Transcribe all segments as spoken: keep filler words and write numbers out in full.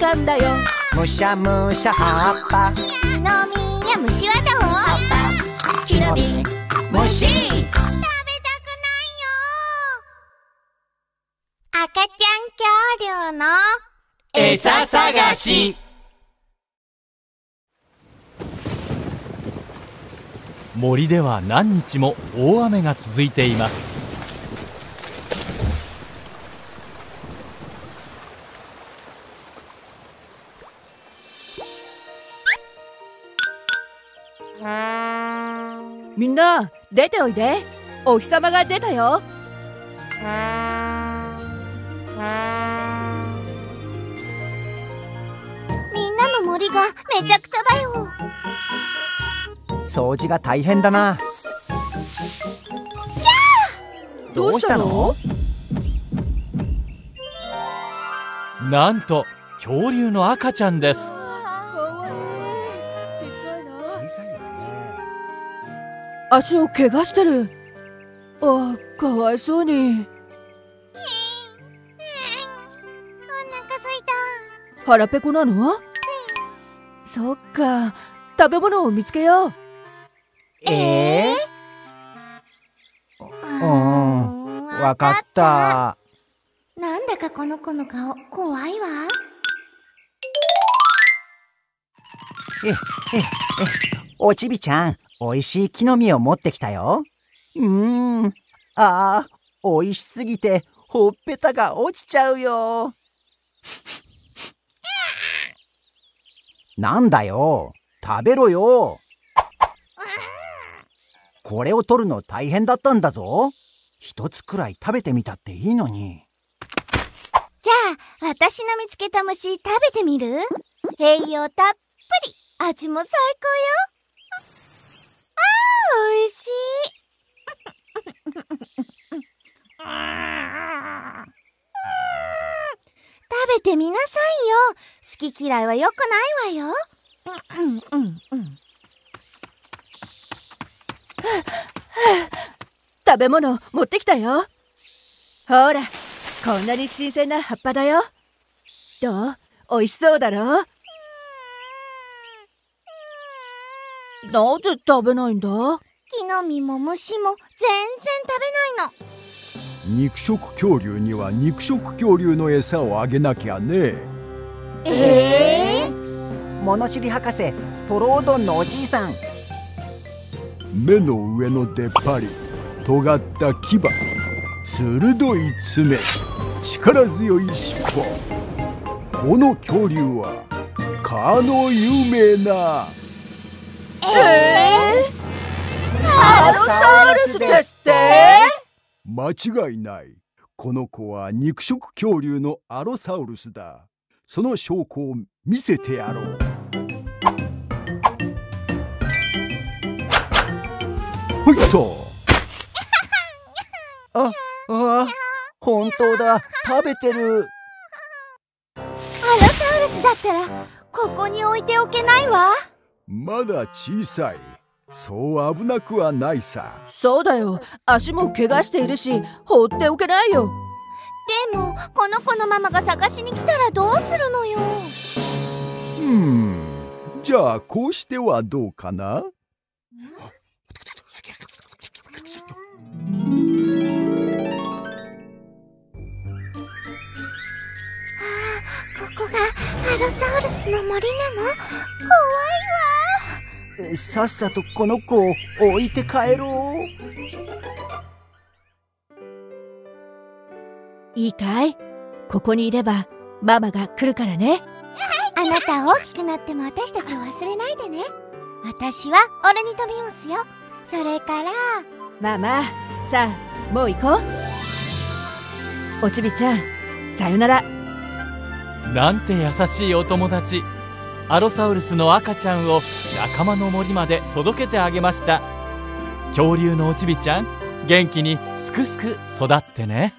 たんだよ。 むしゃむしゃ葉っぱ、 木の実や虫はどう？ 木の実虫。 食べたくないよ。赤ちゃん恐竜の餌探し。 森では何日も大雨が続いています。 みんな出ておいで。お日様が出たよ。 みんなの森がめちゃくちゃだよ。 掃除が大変だな。どうしたの？ なんと恐竜の赤ちゃんです。 足を怪我してる。ああ、かわいそうに。 お腹すいた。 腹ペコなの？そっか、食べ物を見つけよう。 えー、うん、わかった。 なんだかこの子の顔怖いわ。 えええおちびちゃん、おいしい木の実を持ってきたよ。うーん、ああ、おいしすぎてほっぺたが落ちちゃうよ。なんだよ、食べろよ。これを取るの大変だったんだぞ。一つくらい食べてみたっていいのに。 じゃあ私の見つけた虫食べてみる？栄養たっぷり、味も最高よ。あー、おいしい。食べてみなさいよ。好き嫌いは良くないわよ。うんうんうん。 食べ物持ってきたよ。ほら、こんなに新鮮な葉っぱだよ。どう？おいしそうだろ？なぜ食べないんだ？ 木の実も虫も全然食べないの。 肉食恐竜には肉食恐竜の餌をあげなきゃね。 えー、 物知り博士、トロオドンのおじいさん。 目の上の出っ張り、尖った牙、鋭い爪、力強い尻尾。この恐竜はかの有名なえー、アロサウルスですって？ 間違いない。この子は肉食恐竜のアロサウルスだ。その証拠を見せてやろう。ほいっと。 あ、あ、本当だ。食べてる。 アロサウルスだったらここに置いておけないわ。 まだ小さい。そう危なくはないさ。 そうだよ。足も怪我しているし、放っておけないよ。 でもこの子のママが探しに来たらどうするのよ。 うーん、じゃあこうしてはどうかな。 ここがアロサウルスの森なの？怖いわ。 さっさとこの子を置いて帰ろう。 いいかい？ここにいればママが来るからね。 あなた大きくなっても私たちを忘れないでね。私は俺に飛びますよ。それからママ、さあもう行こう。おちびちゃん、さよなら。 なんて優しいお友達。アロサウルスの赤ちゃんを仲間の森まで届けてあげました。恐竜のおちびちゃん、元気にすくすく育ってね。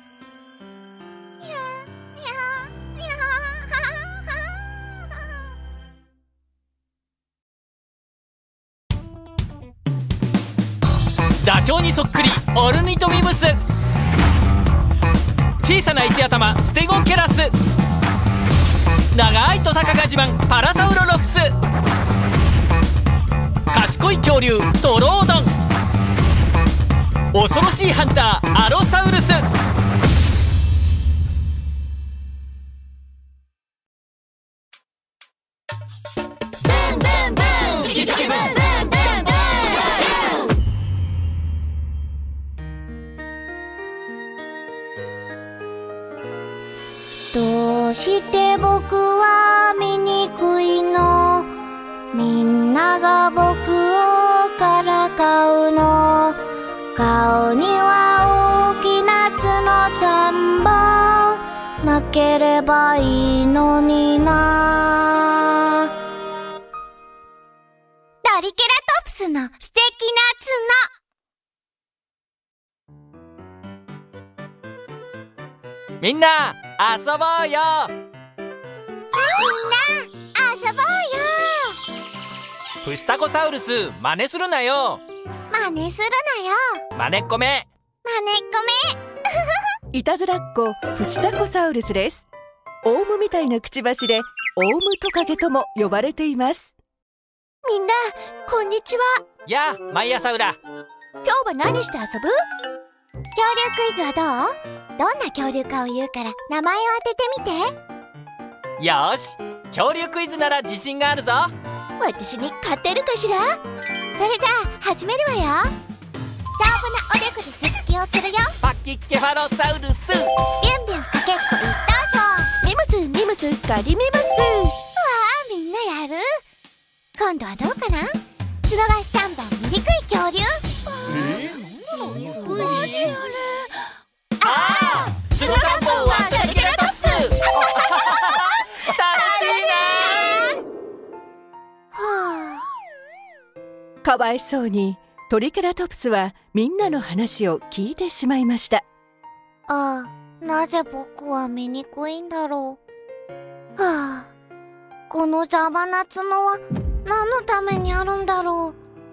ダチョウにそっくりオルニトミムス。小さな石頭ステゴケラス。 長いトサカが自慢パラサウロロフス。賢い恐竜トロオドン。恐ろしいハンターアロサウルス。 どうして僕は醜いの？みんなが僕をからかうの。顔には大きな角三本なければいいのにな。トリケラトプスの素敵な角。みんな遊ぼうよ。 みんな遊ぼうよ。 プスタコサウルス真似するなよ。 真似するなよ。 真似っこめ。 真似っこめ。 いたずらっ子プシタコサウルスです。オウムみたいなくちばしでオウムトカゲとも呼ばれています。みんなこんにちは。 やあマイアサウラ。 今日は何して遊ぶ？ 恐竜クイズはどう？どんな恐竜かを言うから名前を当ててみて。 よーし、恐竜クイズなら自信があるぞ。 私に勝てるかしら？ それじゃあ始めるわよ。丈夫なおでこで頭突きをするよ。 パキケファロサウルス。 ビュンビュンかけっこ一等賞。 ミムスミムスガリミムス。わあみんなやる？今度はどうかな？角がさんぼん醜い恐竜。 えー、何あれ？ ああ、角さんぼんはトリケラトプス。楽しいな。 はあ、かわいそうにトリケラトプスはみんなの話を聞いてしまいました。 ああ、なぜ僕は醜いんだろう。はあ、この邪魔な角は何のためにあるんだろう。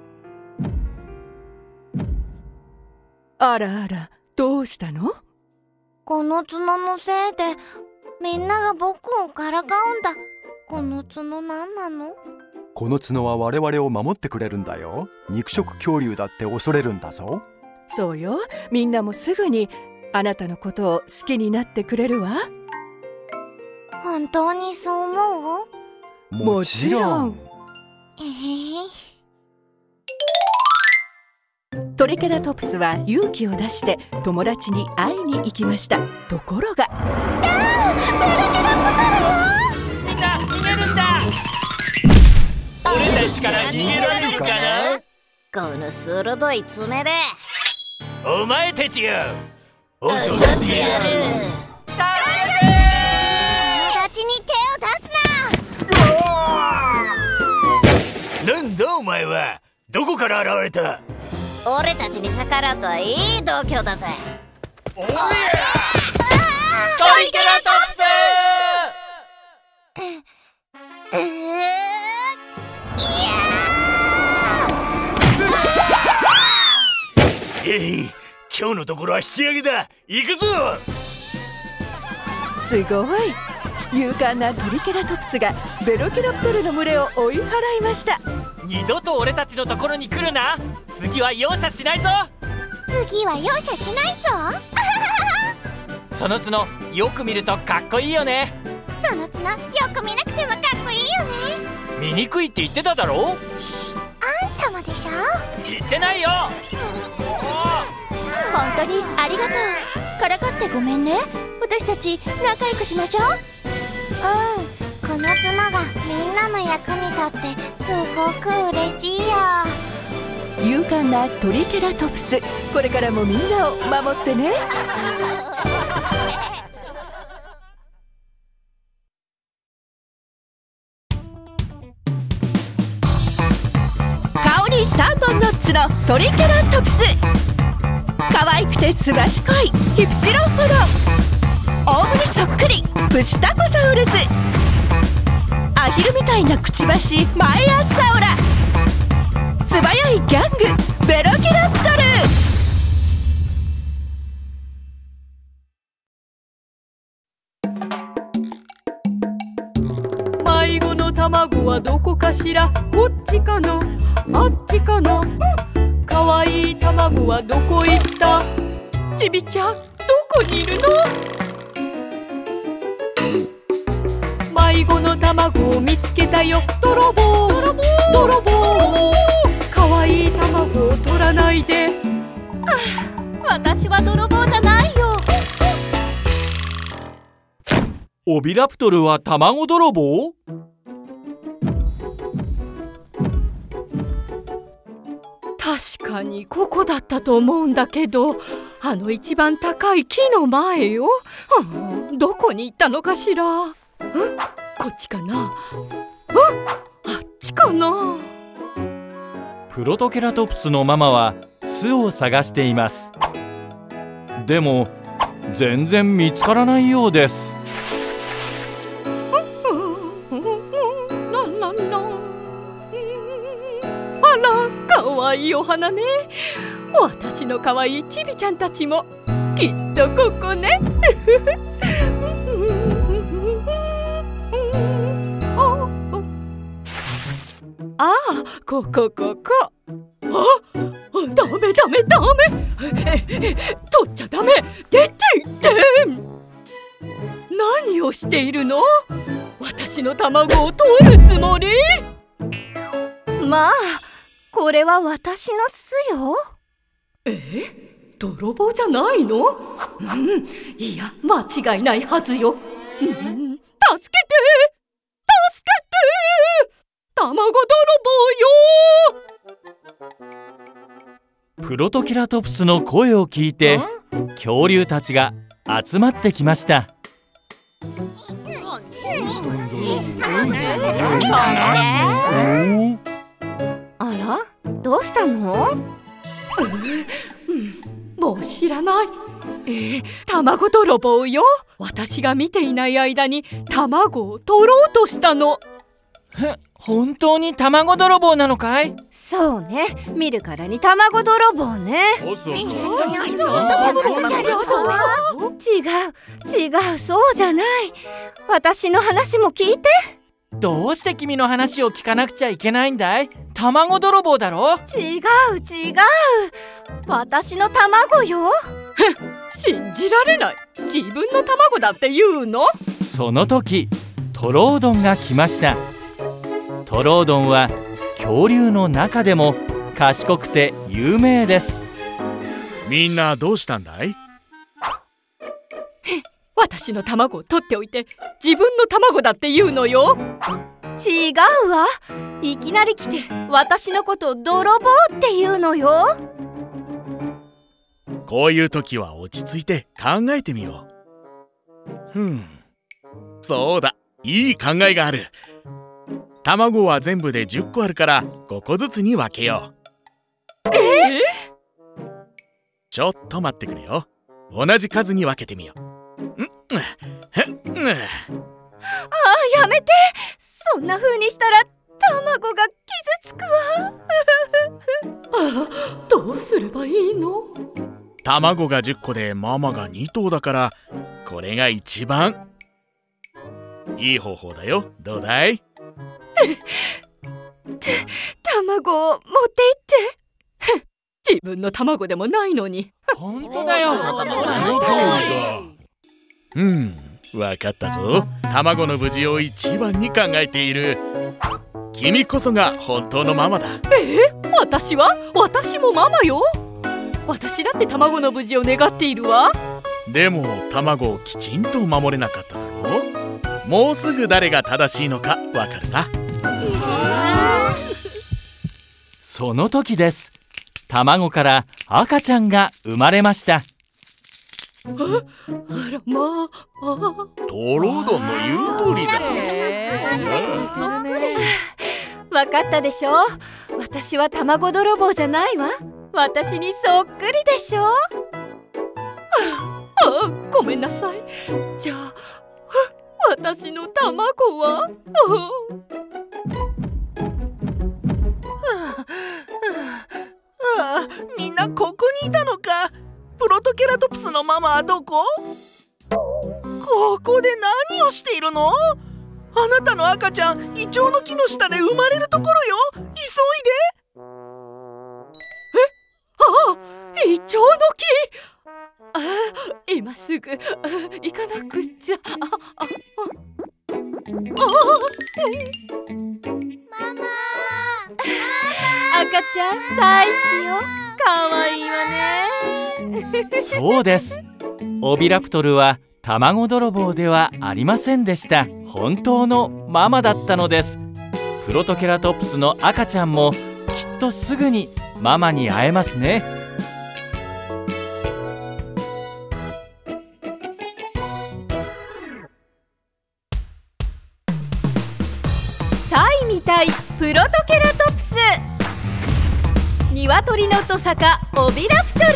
あらあら、どうしたの？ この角のせいでみんなが僕をからかうんだ。この角何なの？ この角は我々を守ってくれるんだよ。肉食恐竜だって恐れるんだぞ。 そうよ、みんなもすぐにあなたのことを好きになってくれるわ。 本当にそう思う？ もちろん。 えへトリケラトプスは勇気を出して友達に会いに行きました。ところが、 みんな逃げるんだ。俺たちから逃げられるかな？ この鋭い爪でお前たちよ、襲ってやる。助けて！ 友達に手を出すな。 なんだお前は。どこから現れた？ 俺たちに逆らうとはいい度胸だぜ。 おりゃ！トリケラトプス！ うーいやえい、今日のところは引き上げだ。行くぞ。 すごい勇敢なトリケラトプスがベロキラプトルの群れを追い払いました。 二度と俺たちのところに来るな。次は容赦しないぞ。 次は容赦しないぞ。 その角よく見るとかっこいいよね。 その角よく見なくてもかっこいいよね。 醜いって言ってただろ。 しあんたもでしょ。 言ってないよ。 本当にありがとう。からかってごめんね。私たち仲良くしましょう。 うん、この角がみんなの役に立ってすごく嬉しいよ。 勇敢なトリケラトプス、これからもみんなを守ってね。顔にさんぼんの角、トリケラトプス。可愛くてすばしこいヒプシロンフォロ。オウムにそっくりプシタコサウルス。アヒルみたいなくちばしマイアサウラ。素早いギャングベロキラプトル。 卵はどこかしら。こっちかな、あっちかな。かわいい卵はどこ行った。ちびちゃん、どこにいるの。迷子の卵を見つけたよ。泥棒泥棒泥棒。かわいい卵を取らないで。 あ、私は泥棒じゃないよ。 オビラプトルは卵泥棒？ 確かにここだったと思うんだけど、あの一番高い木の前よ。はあ、どこに行ったのかしら。ん？こっちかな。ん？あっちかな。 プロトケラトプスのママは巣を探しています。でも全然見つからないようです。 あら、かわいいお花ね。私のかわいいちびちゃんたちもきっとここね。ああ、ここここ。あ、ダメダメダメ。取っちゃダメ。出て行って。何をしているの？私の卵を取るつもり？ まあ、これは私の巣よ。 え？泥棒じゃないの？うん、いや、間違いないはずよ。うん、助けて！助けて！卵泥棒よ！ プロトケラトプスの声を聞いて恐竜たちが集まってきました。 あら、どうしたの？ うん、もう知らない。えー、卵泥棒よ。私が見ていない間に卵を取ろうとしたの。 本当に卵泥棒なのかい？ そうね、見るからに卵泥棒ね。 あいつは卵泥棒なの？ 違う違う、そうじゃない。私の話も聞いて。 どうして君の話を聞かなくちゃいけないんだい？卵泥棒だろ？ 違う違う、私の卵よ。 信じられない。自分の卵だって言うの？ その時トロードンが来ました。トロードンは恐竜の中でも賢くて有名です。 みんなどうしたんだい？ 私の卵を取っておいて自分の卵だって言うのよ。 違うわ、いきなり来て私のことを泥棒って言うのよ。 こういう時は落ち着いて考えてみよう。ふん、そうだ、いい考えがある。卵は全部でじゅっこあるからごこずつに分けよう。 え？ ちょっと待ってくれよ。同じ数に分けてみよう。ん、ん、ん。 ああ、やめて。そんな風にしたら卵が傷つくわ。 ああ、どうすればいいの？ 卵がじゅっこでママがに頭だから、これが一番いい方法だよ。どうだい？ 卵を持って行って。自分の卵でもないのに。 本当だよ。 うん、わかったぞ。卵の無事を一番に考えている君こそが本当のママだ。 えー、私は？私もママよ。私だって卵の無事を願っているわ。 でも卵をきちんと守れなかっただろう。もうすぐ誰が正しいのかわかるさ。 その時です。卵から赤ちゃんが生まれました。 あ、あらまあ、あトロードンの言う通りだ。 わかったでしょ。私は卵泥棒じゃないわ。私にそっくりでしょ。ああ、ごめんなさい。じゃあ私の卵は？ ああ、みんなここにいたのか。プロトケラトプスのママはどこ？ここで何をしているの？ あなたの赤ちゃんイチョウの木の下で生まれるところよ。急いで。 え、ああ、イチョウの木。ああ、今すぐあ行かなくちゃ。あああママ赤ちゃん大好きよ。かわいいわね。 そうです。オビラプトルは卵泥棒ではありませんでした。本当のママだったのです。プロトケラトプスの赤ちゃんもきっとすぐにママに会えますね。 サイみたいプロトケラトプス。鶏のトサカオビラプトル。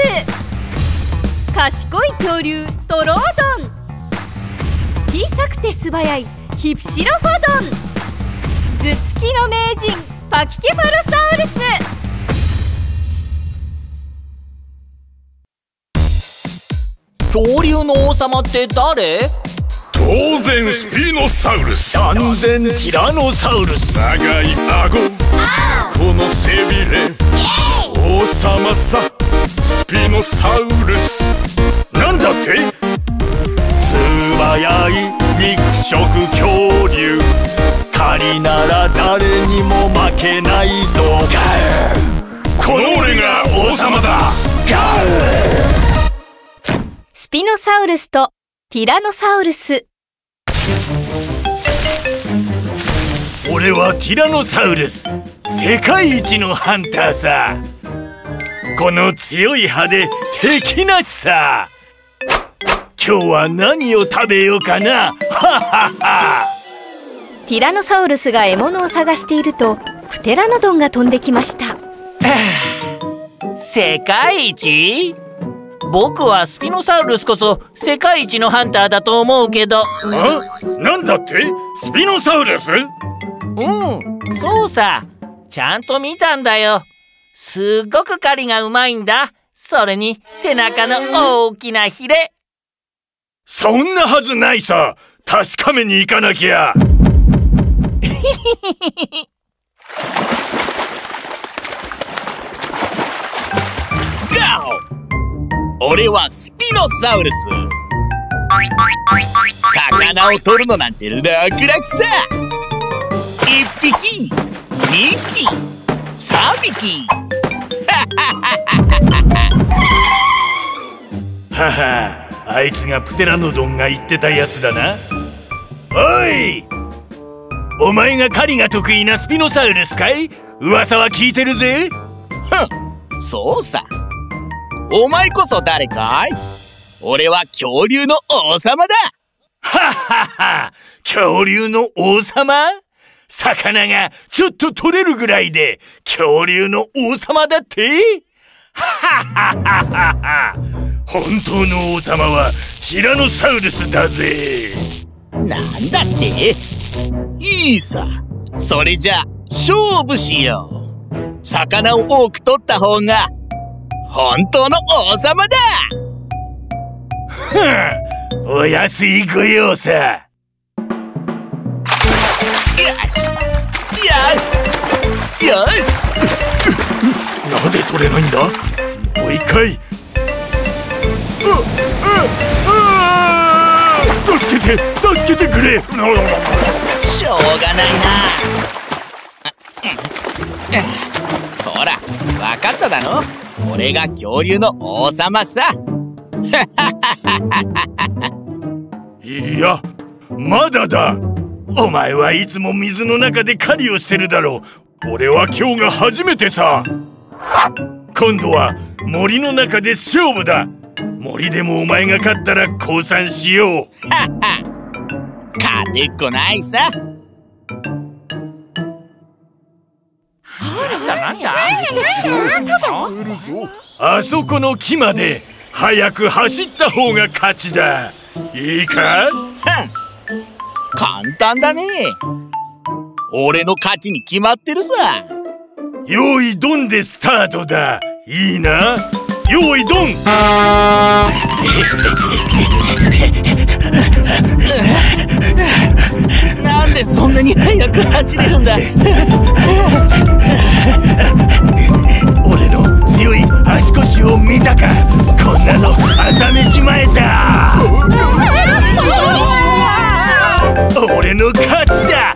賢い恐竜トロードン。小さくて素早いヒプシロフォドン。頭突きの名人パキケファロサウルス。恐竜の王様って誰？ 当然スピノサウルス。 断然ティラノサウルス。 長い顎、この背びれ、王様さスピノサウルス。なんだって？ 素早い肉食恐竜。狩りなら誰にも負けないぞ。ガー、この俺が王様だ。 ガー。スピノサウルスとティラノサウルス。 俺はティラノサウルス、世界一のハンターさ。この強い歯で敵なしさ。今日は何を食べようかな。ははは。 ティラノサウルスが獲物を探しているとプテラノドンが飛んできました。 世界一？僕はスピノサウルスこそ世界一のハンターだと思うけど。 あ？なんだって？スピノサウルス？ うん、そうさ。ちゃんと見たんだよ。すっごく狩りがうまいんだ。それに背中の大きなヒレ。 そんなはずないさ。確かめに行かなきゃ。 俺はスピノサウルス。魚を取るのなんて楽々さ。いっぴき、にひき、さんびき。 はは、あいつがプテラノドンが言ってたやつだな。おい、お前が狩りが得意なスピノサウルスかい？噂は聞いてるぜ。 ふん、そうさ。お前こそ誰かい？俺は恐竜の王様だ。 はっはっは、恐竜の王様？魚がちょっと取れるぐらいで恐竜の王様だって？はっはっはっは、本当の王様はティラノサウルスだぜ。 なんだって？いいさ。それじゃ勝負しよう。魚を多く取った方が本当の王様だ。 はあ、お安いご用さ。 よしよしよし。 なぜ取れないんだ？もう一回。助けて助けてくれ。 しょうがないな。ほら、分かっただろ。俺が恐竜の王様さ。 いや、まだだ。お前はいつも水の中で狩りをしてるだろう。俺は今日が初めてさ。今度は森の中で勝負だ。森でもお前が勝ったら降参しよう。 はは、勝てっこないさ。 あそこの木まで早く走った方が勝ちだ。いいか？ 簡単だね。俺の勝ちに決まってるさ。 用意ドンでスタートだ。いいな？ 用意ドン。 なんでそんなに速く走れるんだ。 俺の強い足腰を見たか。こんなの朝飯前さ。俺の勝ちだ。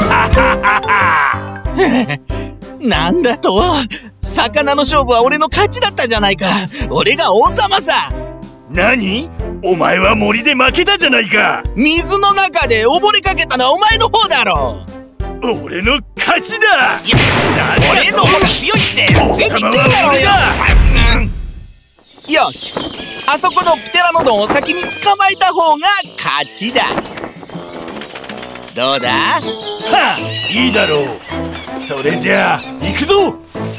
なんだと、魚の勝負は俺の勝ちだったじゃないか。俺が王様さ。 何？お前は森で負けたじゃないか。 水の中で溺れかけたのはお前の方だろ。 俺の勝ちだ。 いや、俺の方が強いって絶対言ってんだろうよ。よし、あそこのプテラノドンを先に捕まえた方が勝ちだ。どうだ？ はあ、いいだろう。それじゃあ行くぞ。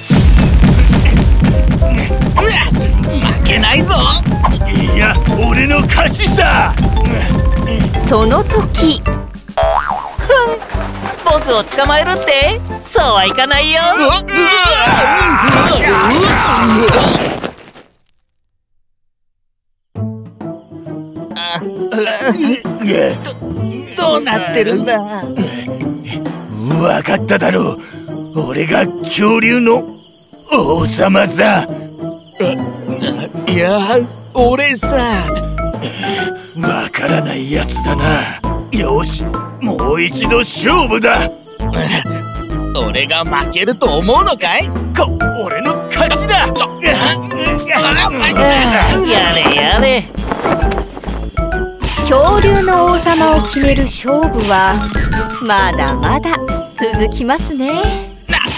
負けないぞ。 いや、俺の勝ちさ。 その時、僕を捕まえるって？そうはいかないよ。 ど, どうなってるんだ。 分かっただろう。俺が恐竜の王様さ。 いや、俺さ。 わからないやつだな。よし、もう一度勝負だ。 俺が負けると思うのかい？ こ、俺の勝ちだ。 やれやれ。恐竜の王様を決める勝負はまだまだ続きますね。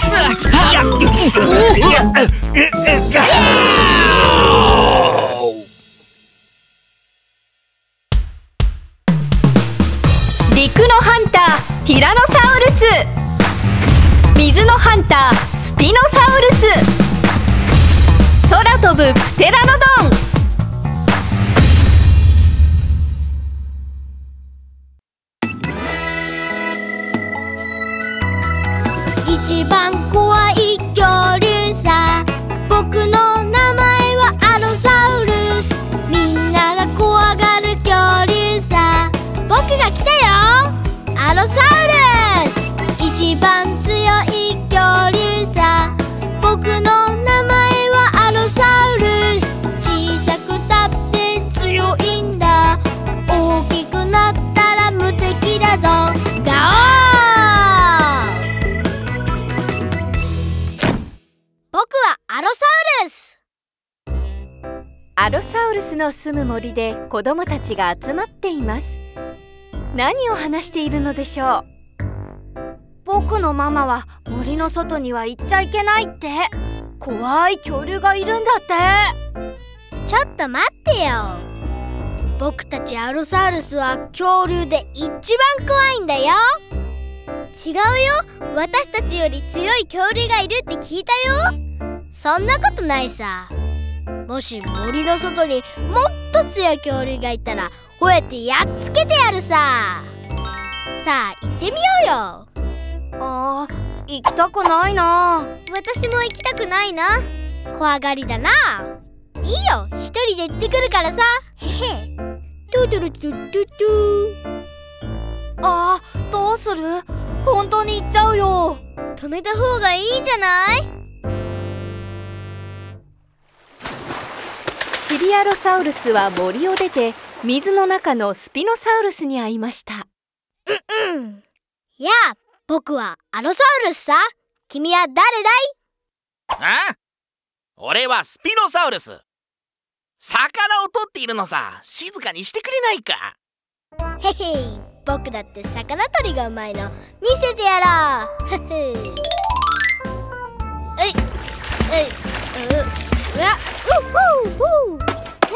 陸のハンターティラノサウルス、水のハンタースピノサウルス、空飛ぶプテラノドン。 一番怖い恐竜さ、僕の名前はアロサウルス。みんなが怖がる恐竜さ、僕が来たよ、アロサウルス。一番強い恐竜さ、僕の名前はアロサウルス。小さくたって強いんだ、大きくなったら無敵だぞ、ガオー。僕はアロサウルス。 アロサウルスの住む森で子供たちが集まっています。何を話しているのでしょう。 僕のママは森の外には行っちゃいけないって。怖い恐竜がいるんだって。 ちょっと待ってよ。僕たちアロサウルスは恐竜で一番怖いんだよ。違うよ、私たちより強い恐竜がいるって聞いたよ。そんなことないさ。もし森の外にもっと強い恐竜がいたら吠えてやっつけてやるさ。さあ行ってみようよ。 あー、行きたくないな。 私も行きたくないな。怖がりだな。いいよ、一人で行ってくるからさ。へへ。トゥトゥルトゥトゥトゥ。 あー、どうする？本当に行っちゃうよ。 止めた方がいいんじゃない？ チリアロサウルスは森を出て水の中のスピノサウルスに会いました。 うんうん。やあ、僕はアロサウルスさ。君は誰だい？ あ？俺はスピノサウルス。魚を取っているのさ。静かにしてくれないか。 へへ、僕だって魚取りがうまいの見せてやろう。へへ。うい、うい、う、うわ、うっほうほう。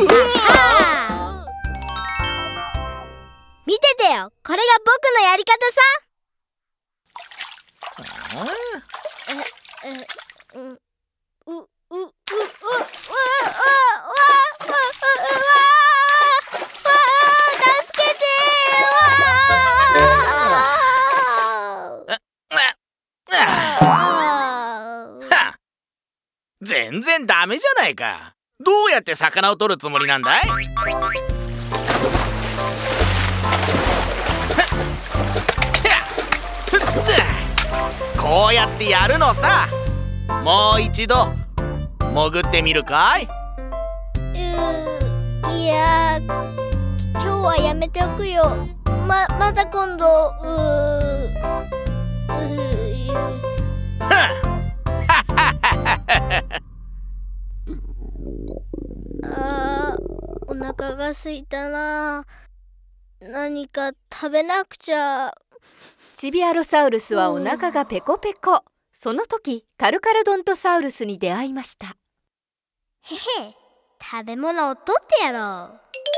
見ててよ、これが僕のやり方さ。え、え、う、う、う、う、う、う、う、う、う、う、う、助けて全然ダメじゃないか。 どうやって魚を取るつもりなんだい？こうやってやるのさ。もう一度潜ってみるかい？ うーいや今日はやめておくよ。ままた今度。うーあーお腹が空いたな。何か食べなくちゃ。 チビアロサウルスはお腹がペコペコ。その時カルカルドントサウルスに出会いました。 へへ、食べ物を取ってやろ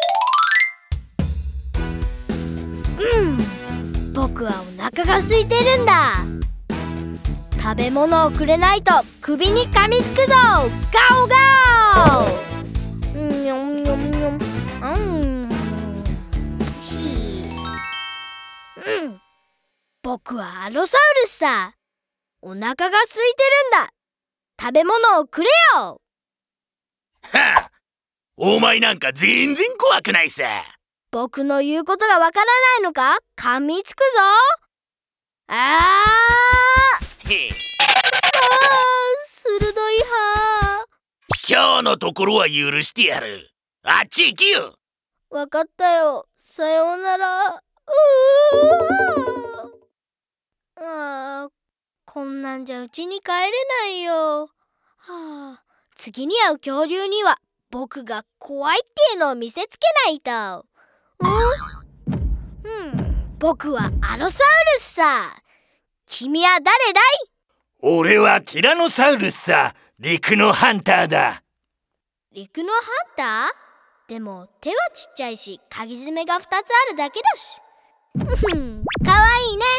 う。うん、僕はお腹が空いてるんだ。食べ物をくれないと首に噛みつくぞ。ガオガオ。うんにょんにょんにょん。うんひうん、僕はアロサウルスさ。お腹が空いてるんだ。食べ物をくれよ。 はあ、お前なんか全然怖くないさ。 僕の言うことがわからないのか？噛みつくぞ。あーへさあ、鋭い歯。 今日のところは許してやる。あっち行きよ。 わかったよ。さようなら。うーあーこんなんじゃうちに帰れないよ。はあ、次に会う恐竜には僕が怖いっていうのを見せつけないと。うん、うん、僕はアロサウルスさ。君は誰だい？ 俺はティラノサウルスさ。陸のハンターだ。 陸のハンター？でも手はちっちゃいし鍵爪がふたつあるだけだし。かわいいね。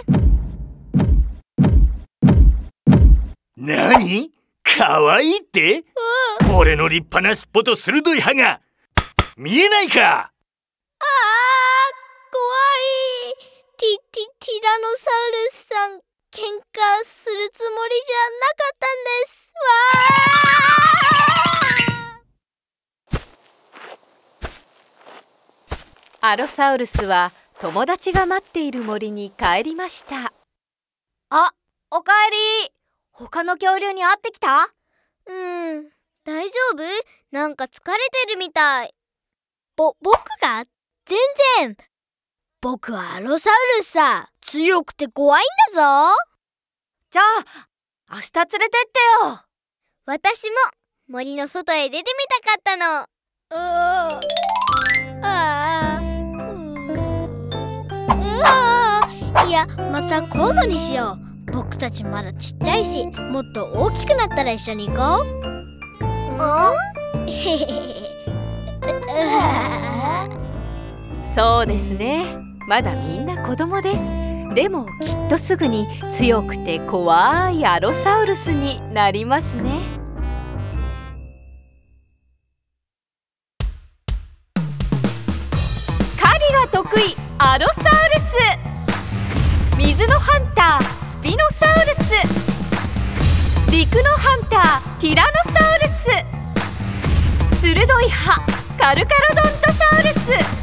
なに？かわいいって？うん、俺の立派な尻尾と鋭い歯が見えないか？ああ、 怖い。ティティティラノサウルスさん、喧嘩するつもりじゃなかったんです。 わー。アロサウルスは友達が待っている森に帰りました。 あ、おかえり。他の恐竜に会ってきた？ うん、大丈夫？なんか疲れてるみたい。ぼ、僕が？全然。僕はアロサウルスさ。強くて怖いんだぞ。 じゃあ、明日連れてってよ。 私も森の外へ出てみたかったの。うーあーいや、また今度にしよう。僕たちまだちっちゃいし、もっと大きくなったら一緒に行こう。へへへ。 そうですね。まだみんな子供です。でもきっとすぐに強くて怖いアロサウルスになりますね。狩りが得意アロサウルス。水のハンタースピノサウルス。陸のハンターティラノサウルス。鋭い歯カルカロドントサウルス。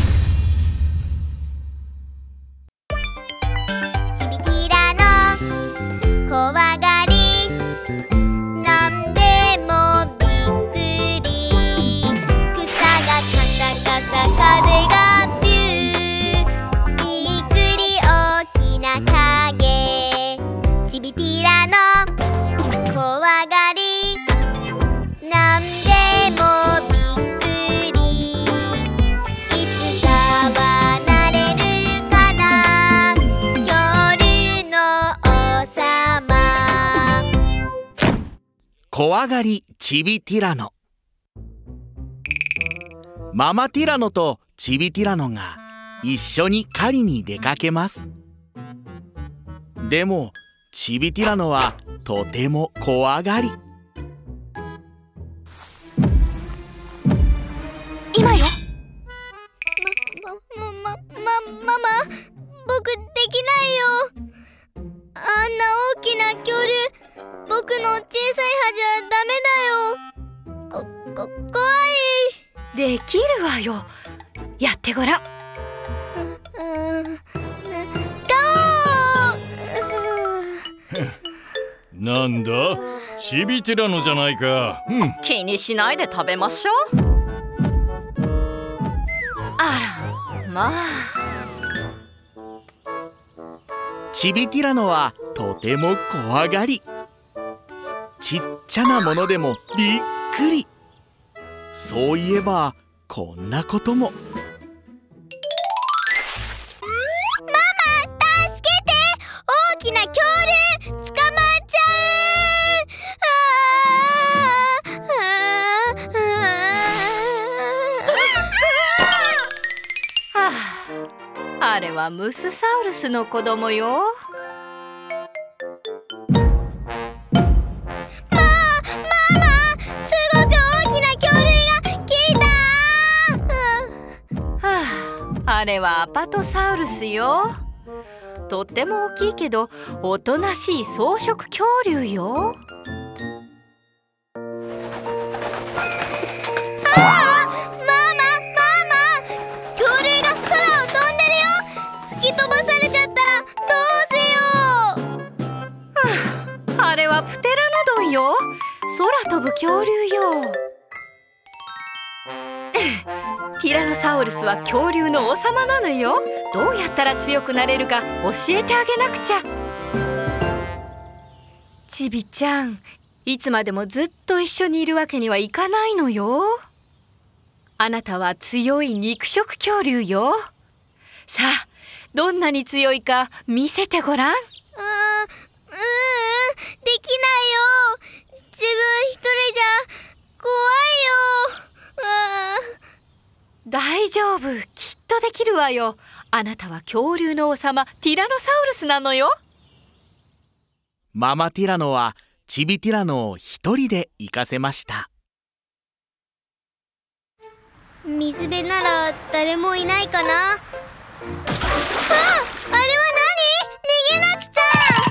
チビティラノ怖がり、なんでもびっくり。草がカサカサ風がビュー、びっくり大きな影。チビティラノ怖がり、なんでもびっくり。いつかはなれるかな、恐竜の王様。 怖がりチビティラノ。ママティラノとチビティラノが一緒に狩りに出かけます。でもチビティラノはとても怖がり。 今よ。 ま、ま、ま、ま、ママ、僕できないよ。あんな大きな恐竜、僕の小さい歯じゃダメだよ。こ、 こ怖い。 できるわよ。やってごらん。 うん、ガオなんだ、チビティラノじゃないか。うん、 気にしないで食べましょう。あらまあ、 チビティラノはとても怖がり、ちっちゃなものでもびっくり。そういえばこんなことも。 ママ助けて、大きな恐竜捕まっちゃう。ああはあ、あれはムスサウルスの子供よ。あれはアパトサウルスよ。とっても大きいけどおとなしい草食恐竜よ。 ああ、ママママ、恐竜が空を飛んでるよ。吹き飛ばされちゃったらどうしよう。はあ、あれはプテラノドンよ。空飛ぶ恐竜よ。ティラノサウルスは恐竜の王様なのよ。どうやったら強くなれるか教えてあげなくちゃ。チビちゃん、いつまでもずっと一緒にいるわけにはいかないのよ。あなたは強い肉食恐竜よ。さあ、どんなに強いか見せてごらん。 う。あー、うーん、できないよ。自分一人じゃ怖いよ。あー、 大丈夫、きっとできるわよ。あなたは恐竜の王様ティラノサウルスなのよ。 ママティラノはチビティラノを一人で行かせました。 水辺なら誰もいないかな。あ、あれは何？逃げなくちゃ。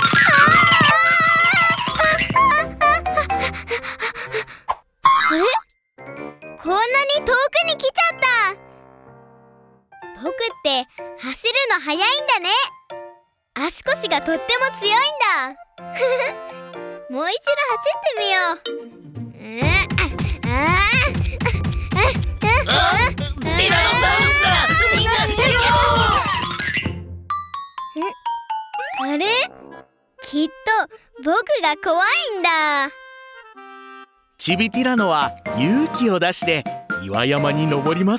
あれ？こんなに遠くに来ちゃった。僕って走るの速いんだね。足腰がとっても強いんだ。もう一度走ってみよう。うん、ああ、 ティラノサウルスだ。みんな逃げろ。 あれ？きっと僕が怖いんだ。 チビティラノは勇気を出して岩山に登ります。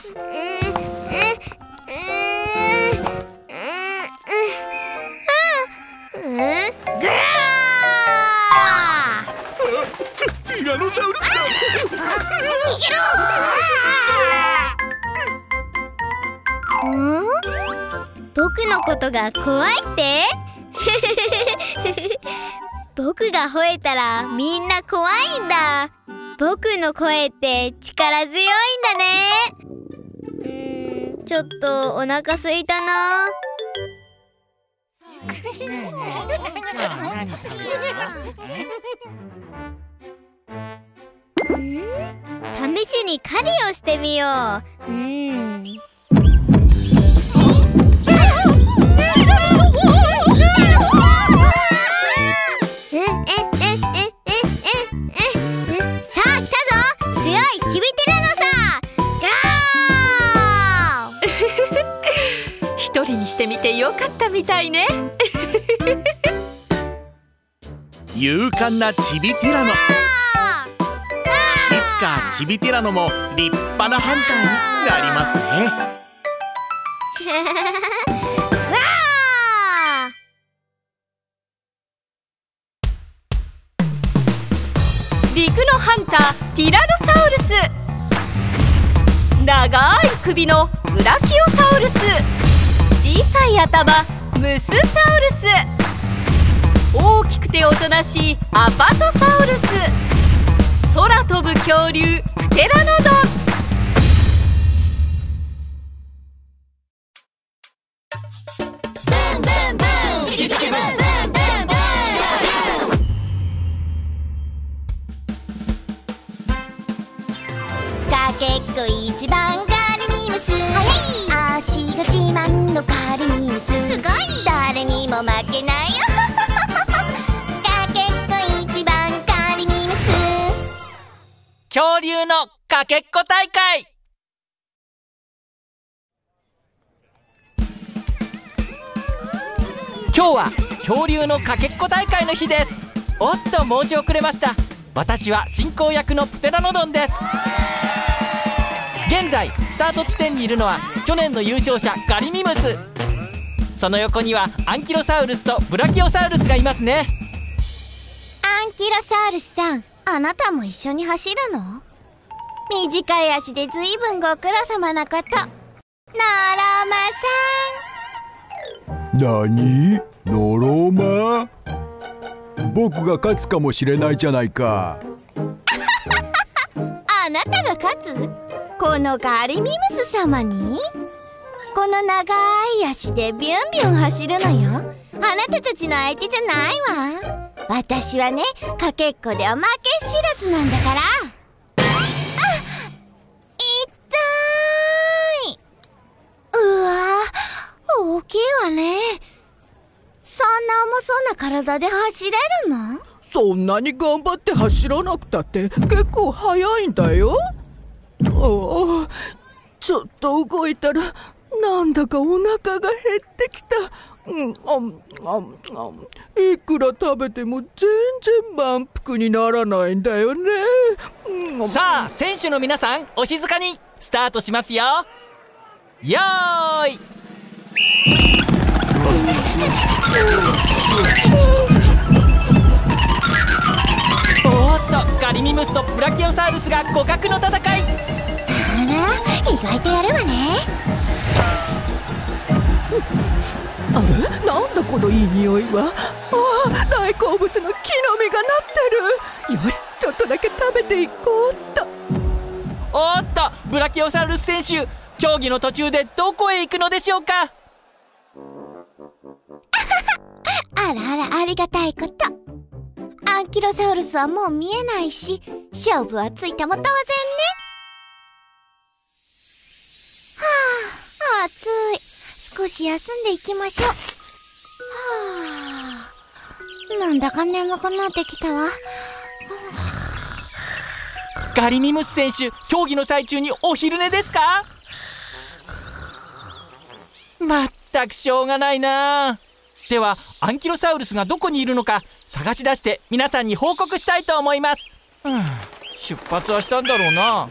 ティラノサウルスだ。 逃げろ。ん？僕のことが怖いって？僕が吠えたらみんな怖いんだ。僕の声って力強いんだね。うーん、ちょっとお腹空いたな。うん？試しに狩りをしてみよう。うん。さあ来たぞ、強いチビティラノさ。ガー一人にしてみてよかったみたいね。 勇敢なチビティラノ。いつかチビティラノも立派なハンターになりますね。 陸のハンターティラノサウルス。長い首のブラキオサウルス。小さい頭ムスサウルス。大きくておとなしいアパトサウルス。空飛ぶ恐竜プテラノドン。 けっこ一番ガリミムス、足が自慢のガリミムス、すごい誰にも負けないよかけっこ一番ガリミムス。 恐竜のかけっこ大会。今日は恐竜のかけっこ大会の日です。おっと申し遅れました。私は進行役のプテラノドンです。現在スタート地点にいるのは去年の優勝者ガリミムス。その横にはアンキロサウルスとブラキオサウルスがいますね。 アンキロサウルスさん、あなたも一緒に走るの？短い足でずいぶんご苦労様なこと。ノロマさん。 なに？ノロマ？僕が勝つかもしれないじゃないか。 あなたが勝つ？このガリミムス様に？この長い足でビュンビュン走るのよ。あなたたちの相手じゃないわ。私はね、かけっこでおまけ知らずなんだから。あっ、痛い。うわ、大きいわね。そんな重そうな体で走れるの？ そんなに頑張って走らなくたって結構速いんだよ。ああ、ちょっと動いたらなんだかお腹が減ってきた。うん、あんあんあんいくら食べても全然満腹にならないんだよね。 うん、さあ選手の皆さんお静かに。スタートしますよ。よーいおーっとガリミムスとブラキオサウルスが互角の戦い。 あら、意外とやるわね。 あれ、なんだこのいい匂いは。ああ、大好物の木の実がなってる。よし、ちょっとだけ食べていこうっと。 おーっとブラキオサウルス選手、競技の途中でどこへ行くのでしょうか。 あらあら、ありがたいこと。アンキロサウルスはもう見えないし、勝負はついても当然ね。はあ、暑い。少し休んでいきましょう。はあ、なんだか眠くなってきたわ。 ガリミムス選手、競技の最中にお昼寝ですか？まったくしょうがないな。ではアンキロサウルスがどこにいるのか探し出して皆さんに報告したいと思います。うん、出発はしたんだろうな。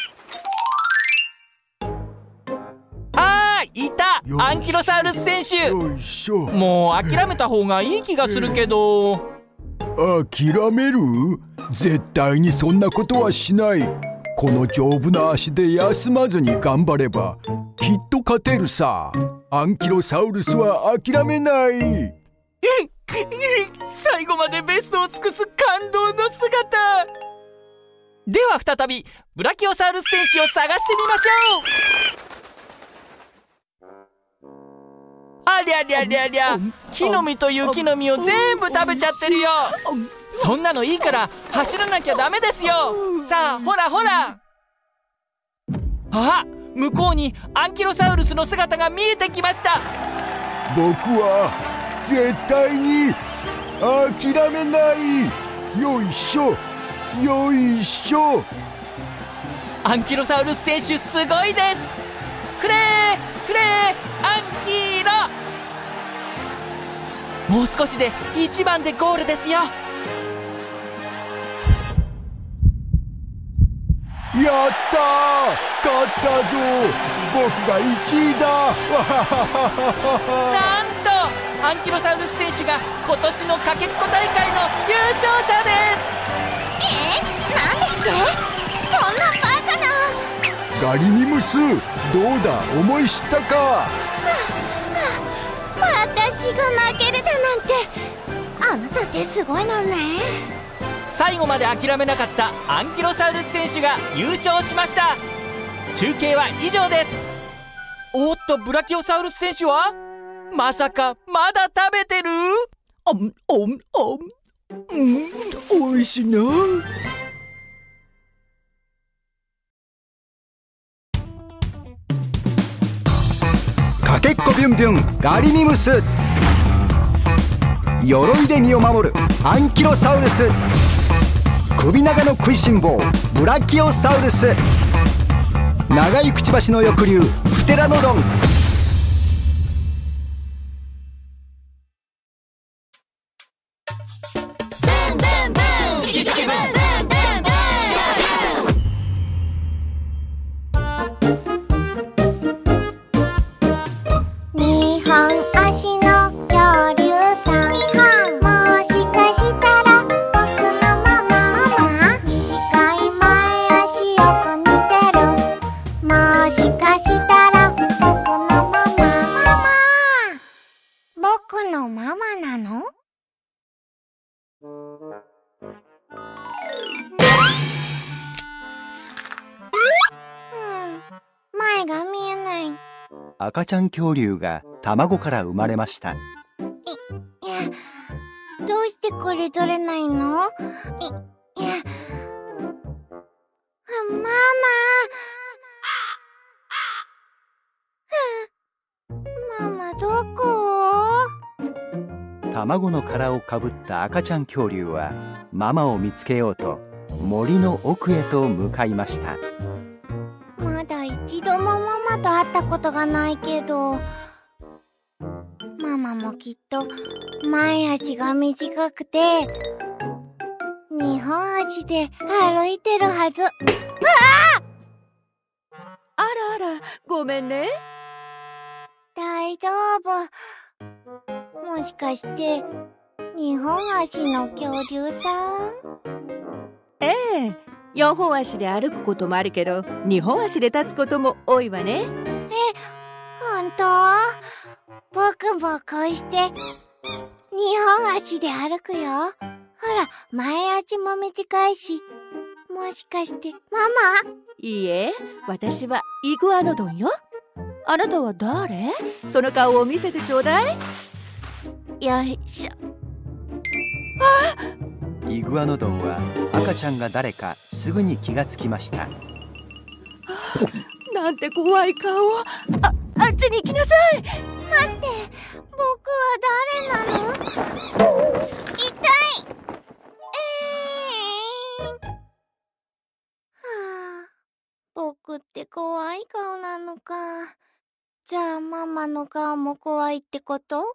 あーいた、アンキロサウルス選手。もう諦めた方がいい気がするけど。 諦める？絶対にそんなことはしない。この丈夫な足で休まずに頑張ればきっと勝てるさ。アンキロサウルスは諦めない。 最後までベストを尽くす感動の姿。では再びブラキオサウルス選手を探してみましょう。ありゃりゃりゃりゃ、木の実と雪の実を全部食べちゃってるよ。そんなのいいから走らなきゃダメですよ。さあほらほら。あ、向こうにアンキロサウルスの姿が見えてきました。 僕は絶対に諦めない。よいしょよいしょ。 アンキロサウルス選手すごいです。フレーフレーアンキロ。もう少しでいちばんでゴールですよ。 やったー、勝ったぞ。僕がいちいだ。 なんとアンキロサウルス選手が今年のかけっこ大会の優勝者です。 えー、なんですって？そんなバカな。 ガリミムス、どうだ、思い知ったか？はあはあ、私が負けるだなんて。あなたってすごいのね。 最後まで諦めなかったアンキロサウルス選手が優勝しました。中継は以上です。おっとブラキオサウルス選手はまさかまだ食べてる？ あんあんあん、うん、おいしいな。 かけっこビュンビュンガリミムス、鎧で身を守るアンキロサウルス、首長の食いしん坊ブラキオサウルス、長いくちばしの翼竜プテラノドン。 赤ちゃん恐竜が卵から生まれました。 い、いや、どうしてこれ取れないの？い、いや、ママ、ママどこ？ 卵の殻をかぶった赤ちゃん恐竜はママを見つけようと森の奥へと向かいました。 まだ一度もママと会ったことがないけど、ママもきっと前足が短くてにほん足で歩いてるはず。うわあ！あらあら、ごめんね。 大丈夫。もしかしてにほん足の恐竜さん？ ええ、よんほん足で歩くこともあるけどにほん足で立つことも多いわね。 え、ほんと？僕もこうしてにほん足で歩くよ。ほら、前足も短いし。もしかしてママ？ いいえ、私はイグアノドンよ。あなたは誰？その顔を見せてちょうだい。よいしょ。 あ！イグアノドンは赤ちゃんが誰かすぐに気がつきました。 なんて怖い顔。あ、あっちに行きなさい。 待って、僕は誰なの？痛い。えー、はあ、僕って怖い顔なのか。じゃあママの顔も怖いってこと？あ、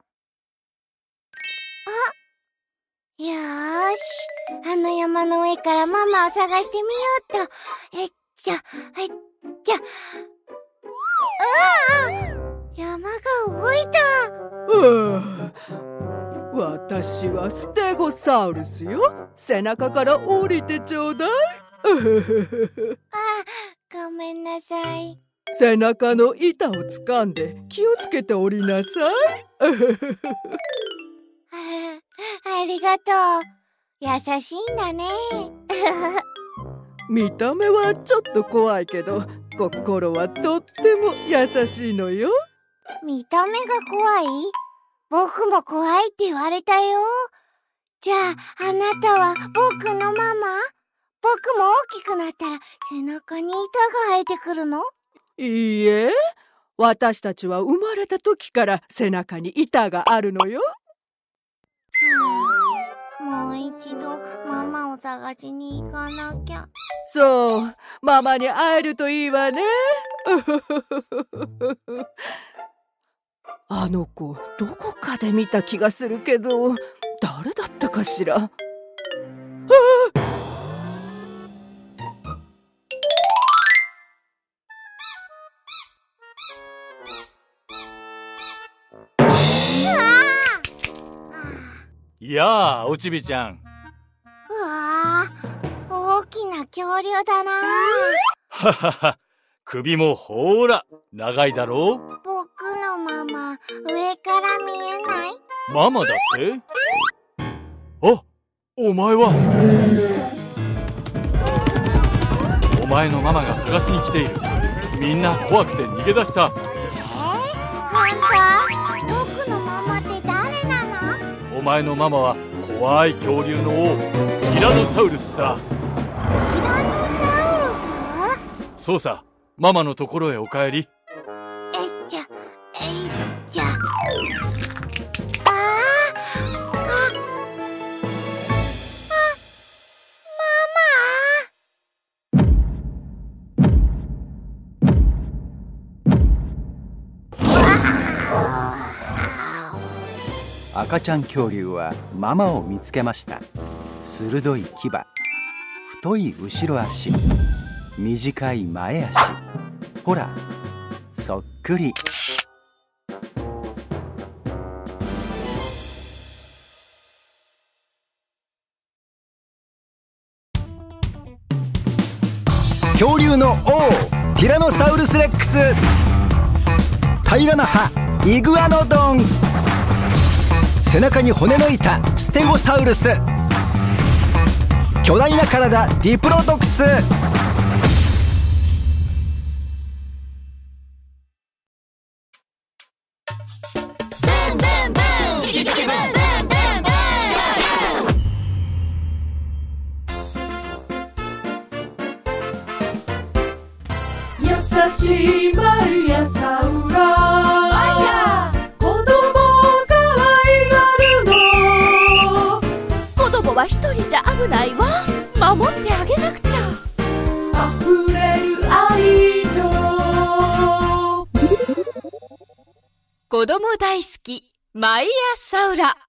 よーし、あの山の上からママを探してみようと。えっちゃ、えっちゃ。うわあ！山が動いた。 うわ、私はステゴサウルスよ。背中から降りてちょうだい。 あ、ごめんなさい。 背中の板を掴んで気をつけておりなさい。 ありがとう。優しいんだね。 見た目はちょっと怖いけど、心はとっても優しいのよ。 見た目が怖い？僕も怖いって言われたよ。じゃあ、あなたは僕のママ？僕も大きくなったら背中に板が生えてくるの？ いいえ、私たちは生まれた時から背中に板があるのよ。 もう一度ママを探しに行かなきゃ。 そう、ママに会えるといいわね。あの子、どこかで見た気がするけど、誰だったかしら。ああ！ やあ、おちびちゃん。 うわー、大きな恐竜だな。 ははは、首もほーら長いだろう。 僕のママ、上から見えない？ ママだって？あ、お前は。お前のママが探しに来ている。みんな怖くて逃げ出した。 えー、ほんと？僕のママって誰なの？ お前のママは怖い恐竜の王、ティラノサウルスさ。 ティラノサウルス？ そうさ、ママのところへお帰り。 えっちゃ、えい赤ちゃん恐竜はママを見つけました。鋭い牙、太い後ろ足、短い前足。ほら、そっくり。 恐竜の王ティラノサウルスレックス。平らな歯イグアノドン。背中に骨の板ステゴサウルス。巨大な体ディプロドクス。 優しいマイヤサウラ、子供かわいがるの。 子供は一人じゃ危ないわ。守ってあげなくちゃ。 溢れる愛情。 子供大好きマイヤサウラ。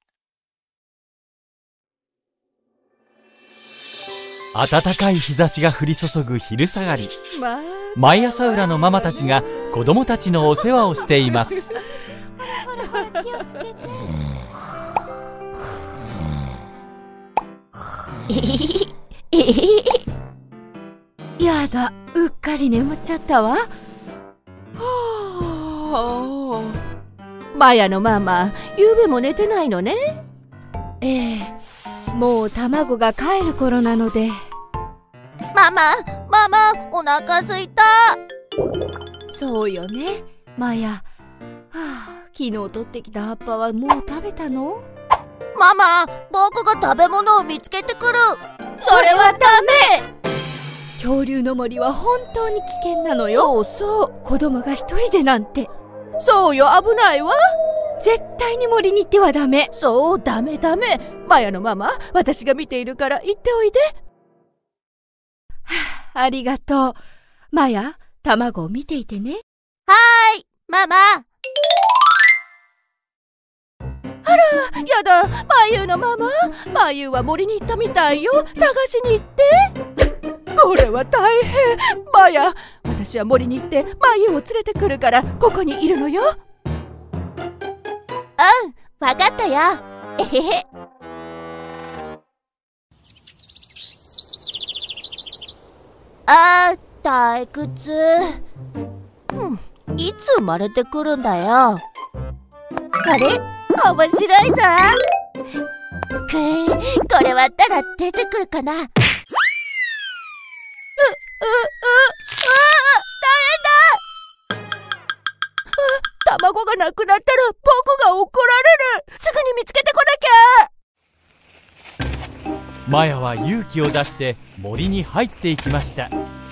暖かい日差しが降り注ぐ昼下がり、 まあ、 マイヤサウラのママたちが子供たちのお世話をしています。 気をつけて。やだ、うっかり眠っちゃったわ。マヤのママ、ゆうべも寝てないのね。 ええ、もう卵が帰る頃なので。 ママ、ママ、お腹すいた。 そうよね、マヤ。はあ、昨日取ってきた葉っぱはもう食べたの？ ママ、僕が食べ物を見つけてくる。 それはダメ。恐竜の森は本当に危険なのよ。そうそう、子供が一人でなんて。そうよ、危ないわ。絶対に森に行ってはダメ。そう、ダメダメ。マヤのママ、私が見ているから行っておいで。はあ、ありがとう。マヤ、卵を見ていてね。 はーい、ママ。 あら、やだ、マユーのママ。マユーは森に行ったみたいよ。探しに行って。これは大変。マヤ、私は森に行ってマユーを連れてくるから、ここにいるのよ。 うん、わかったよ。えへへ。あー、退屈。うん、いつ生まれてくるんだよ。あれ、面白いぞ。くい、これ割ったら出てくるかな。う、う、う、う、大変だ。 卵がなくなったら僕が怒られる。すぐに見つけてこなきゃ。 マヤは勇気を出して森に入っていきました。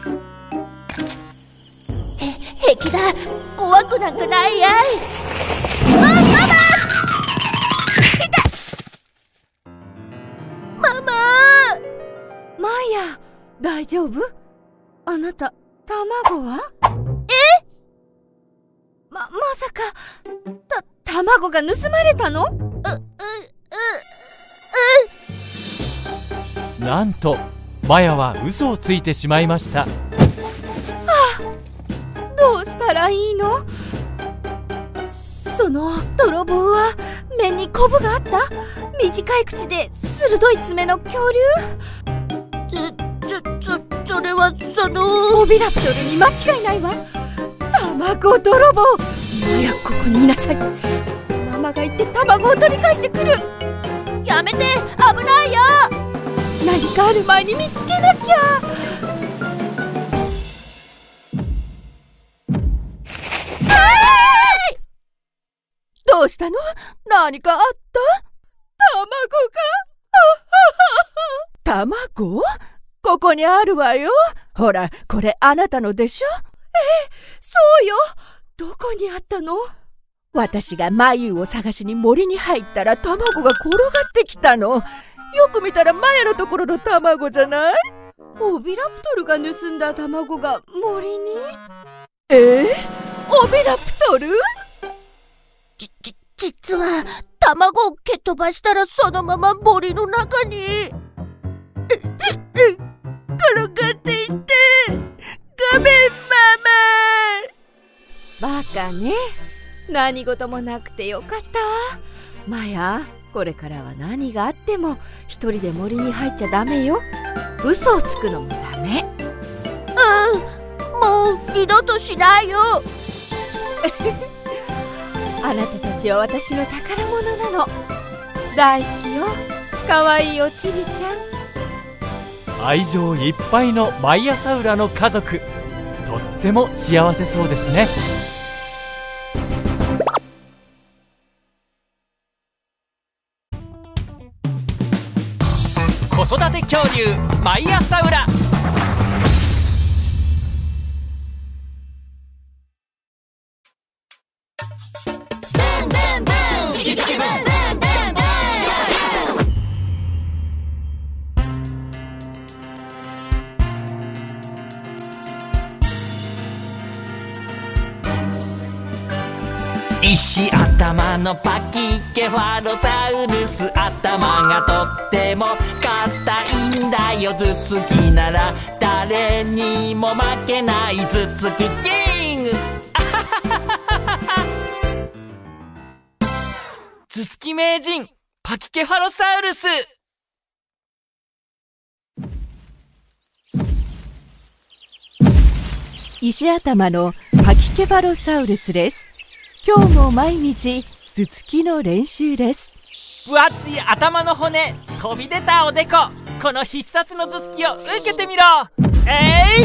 へ、平気だ。怖くなんかないやい。あ、ママ！痛い！ママ！ マヤ、大丈夫？あなた、卵は？ え？ ま、まさか、た、卵が盗まれたの？う、う、う、 う。 なんと、マヤは嘘をついてしまいました。はあ、どうしたらいいの？その泥棒は目にコブがあった？短い口で鋭い爪の恐竜？ ちょ、ちょ、それはそのオビラプトルに間違いないわ。卵泥棒。マヤ、ここにいなさい。ママが行って卵を取り返してくる。 やめて、危ないよ。 何かある前に見つけなきゃ。どうしたの？何かあった？卵が…卵？ここにあるわよ。ほら、これあなたのでしょ？え、そうよ。どこにあったの？私がマユーを探しに森に入ったら卵が転がってきたの。よく見たらマヤのところの卵じゃない？オビラプトルが盗んだ卵が森に？えー、オビラプトル？ じ、じ、実は卵を蹴飛ばしたらそのまま森の中に転がっていって、ごめんママ。 バカね、何事もなくてよかった。マヤ、これからは何があっても一人で森に入っちゃダメよ。嘘をつくのもダメ。 うん、もう二度としないよ。 あなたたちは私の宝物なの。大好きよ、かわいいおちびちゃん。愛情いっぱいのマイヤサウラの家族、とっても幸せそうですね。 子育て恐竜マイヤサウラ。石頭のパキケファロサウルス、頭がとっても硬いんだよ。頭突きなら誰にも負けない頭突きキング。頭突き名人パキケファロサウルス。 石頭のパキケファロサウルスです。今日も毎日頭突きの練習です。 分厚い頭の骨、飛び出たおでこ、この必殺の頭突きを受けてみろ。えい、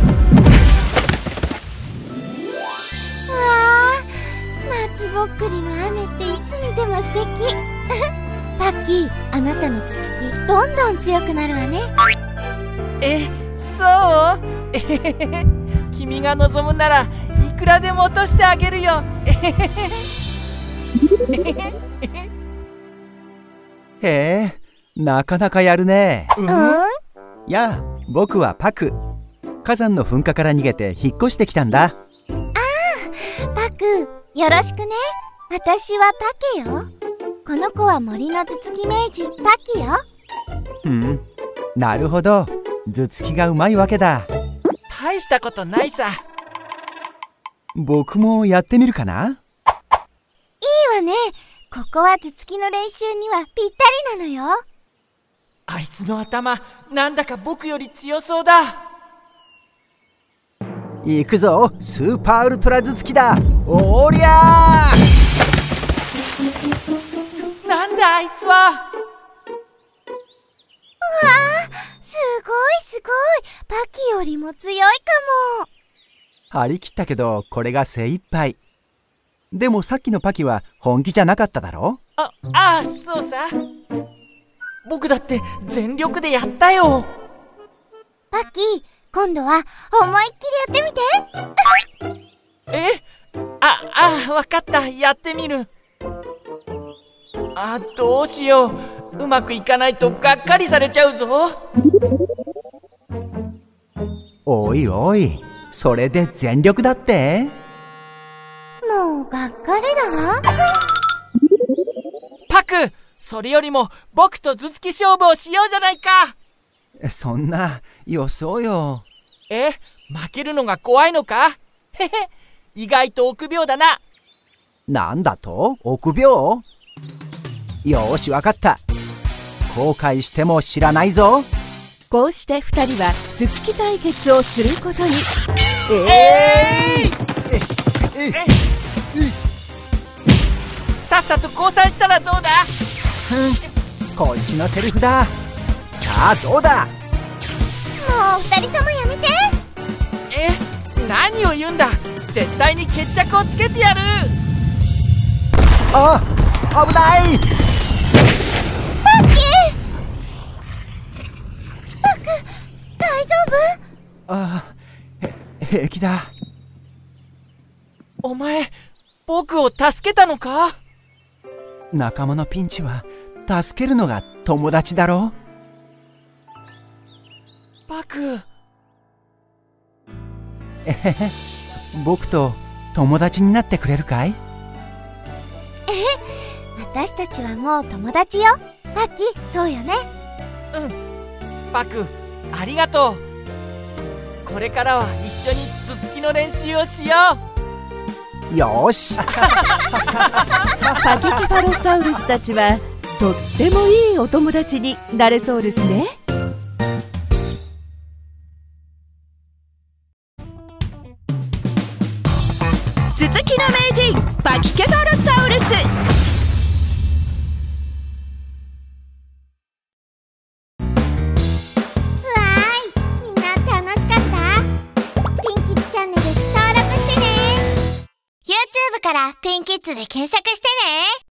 わあ、松ぼっくりの雨っていつ見ても素敵。パッキー、あなたの頭突きどんどん強くなるわね。 え、そう？えへへへ、君が望むならいくらでも落としてあげるよ。えへへへ。 へえ、なかなかやるね。 うん？ やあ、僕はパク。火山の噴火から逃げて引っ越してきたんだ。 ああ、パク、よろしくね。私はパケよ。この子は森の頭突き名人パキよ。 うん、なるほど。頭突きがうまいわけだ。 大したことないさ。 僕もやってみるかな。いいわね。ここは頭突きの練習にはぴったりなのよ。 あいつの頭、なんだか僕より強そうだ。 行くぞ、スーパーウルトラ頭突きだ。おりゃー。なんだあいつは。 うわあ、すごいすごい。パキよりも強いかも。 張り切ったけど、これが精一杯。でもさっきのパキは本気じゃなかっただろ。 あ、ああ、そうさ。僕だって全力でやったよ。 パキ、今度は思いっきりやってみて。 え？あ、あ、わかった。やってみる。あ、どうしよう。うまくいかないとがっかりされちゃうぞ。 おいおい、それで全力だって？ もうがっかりだわ。 パク、それよりも僕と頭突き勝負をしようじゃないか。 そんな、よそうよ。 え、負けるのが怖いのか？へへ、意外と臆病だな。 なんだと？臆病？よーし、わかった。後悔しても知らないぞ。 こうして二人は頭突き対決をすることに。 えーい！ええさっさと降参したらどうだ？ ふん、こっちのセリフだ。さあどうだ？ もう二人ともやめて。 え、何を言うんだ。絶対に決着をつけてやる。 あ、危ない。 パッキー、パク、大丈夫？ああ、へ、平気だ。 お前、僕を助けたのか？ 仲間のピンチは助けるのが友達だろ。 パク。 えへへ、僕と友達になってくれるかい？ え、 私たちはもう友達よ。パッキー、そうよね。 うん、パク、ありがとう。これからは一緒につつきの練習をしよう。よーし。 パキケファロサウルスたちはとってもいいお友達になれそうですね。つつきの名人パキケファロサウルス。 YouTube からピンキッズで検索してね。